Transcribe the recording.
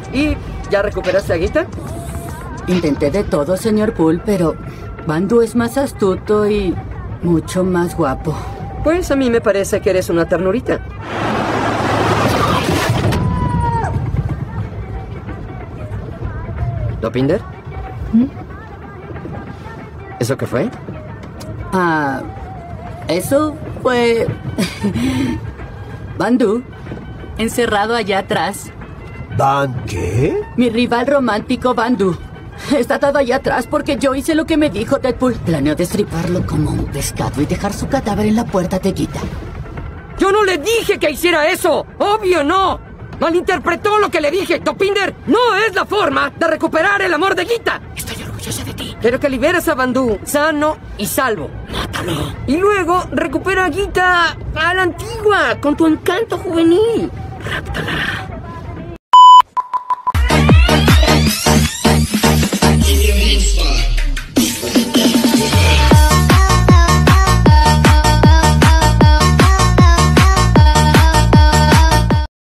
¿Y ya recuperaste a Gita? Intenté de todo, señor Poole, pero Bandu es más astuto y mucho más guapo. Pues a mí me parece que eres una ternurita. ¿Dopinder? ¿Eso qué fue? Eso fue... Bandu, encerrado allá atrás. ¿Van qué? Mi rival romántico, Bandu. Está atado allá atrás porque yo hice lo que me dijo Deadpool. Planeo destriparlo como un pescado y dejar su cadáver en la puerta de Gita. ¡Yo no le dije que hiciera eso! ¡Obvio no! ¡Malinterpretó lo que le dije! ¡Dopinder no es la forma de recuperar el amor de Gita! Estoy orgullosa de ti. Quiero que liberes a Bandu sano y salvo. Mátalo. Y luego recupera a Gita a la antigua, con tu encanto juvenil. Ráptala.